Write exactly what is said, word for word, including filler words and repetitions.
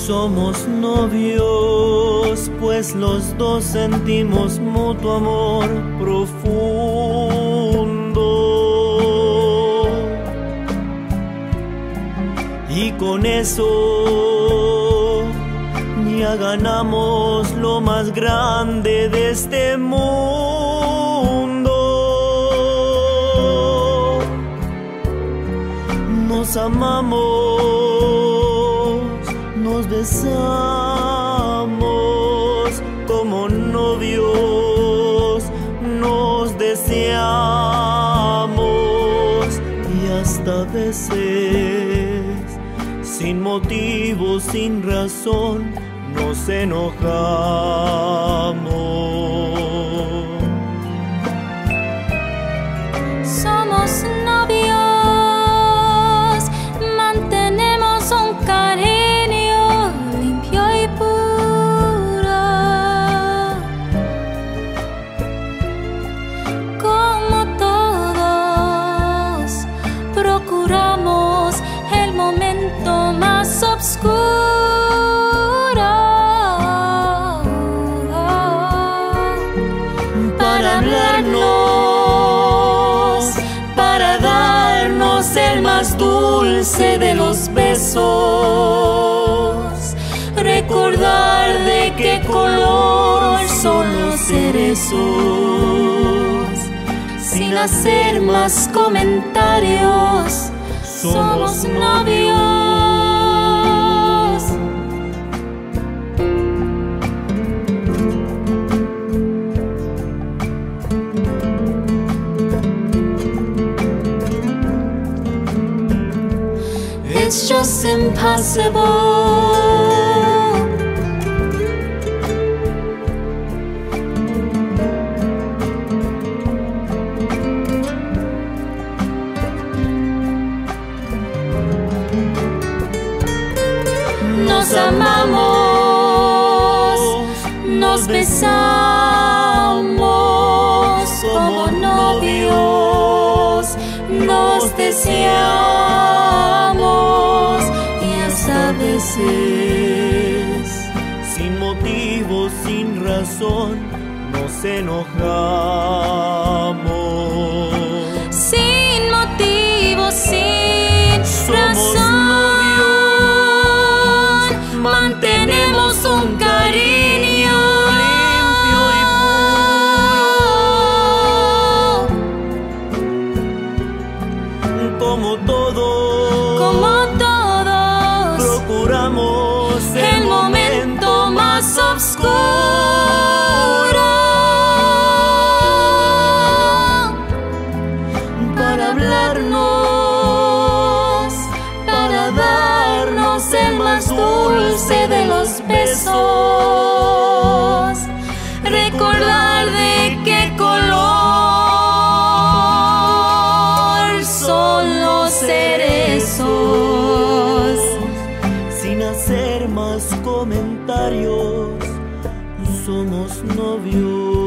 Somos novios, pues los dos sentimos mutuo amor profundo. Y con eso ya ganamos lo más grande de este mundo. Nos amamos, nos besamos como novios, nos deseamos y hasta veces, sin motivo, sin razón, nos enojamos. Somos novios, mantenemos un cariño limpio y puro. Como todos, procuramos el momento más oscuro para hablarnos, para darnos el más dulce de los besos, recordar de qué color son los cerezos, sin hacer más comentarios. Somos novios. It's just impossible. Nos amamos, nos besamos como novios, nos deseamos y hasta veces, sin motivo, sin razón, nos enojamos. Sin motivo, sin Somos razón, novios, mantenemos un cariño limpio y puro. Como todos, como todos, procuramos el momento más oscuro para hablarnos, para darnos el más dulce de los besos, recordar de qué color son los cerezos, sin hacer más comentarios. Somos novios.